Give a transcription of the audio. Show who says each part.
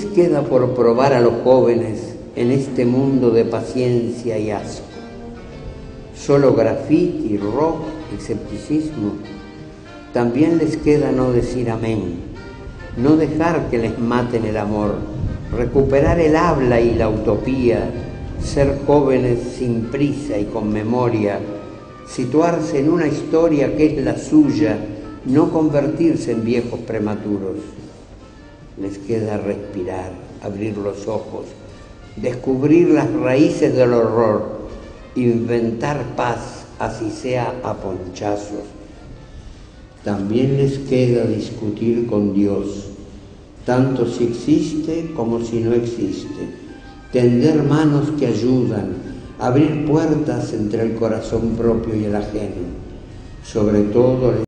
Speaker 1: queda por probar a los jóvenes en este mundo de paciencia y asco? ¿Solo graffiti, rock, escepticismo? También les queda no decir amén, no dejar que les maten el amor, recuperar el habla y la utopía, ser jóvenes sin prisa y con memoria, situarse en una historia que es la suya, no convertirse en viejos prematuros. Les queda respirar, abrir los ojos, descubrir las raíces del horror, inventar paz, así sea a ponchazos. También les queda discutir con Dios, tanto si existe como si no existe, tender manos que ayudan, abrir puertas entre el corazón propio y el ajeno. Sobre todo